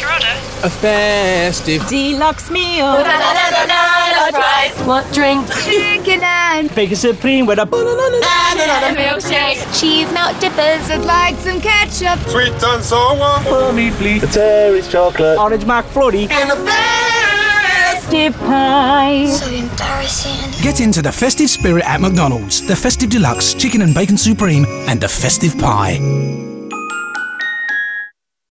order? A festive deluxe meal. Banana fries. What drink? Chicken and Bacon supreme with a banana milkshake. Cheese melt dippers. I'd like some ketchup. Sweet and sour. for me, please. The Terry's chocolate. Orange McFlurry. And a Festive pie. So embarrassing. Get into the festive spirit at McDonald's. The Festive Deluxe, Chicken and Bacon Supreme, and the Festive Pie.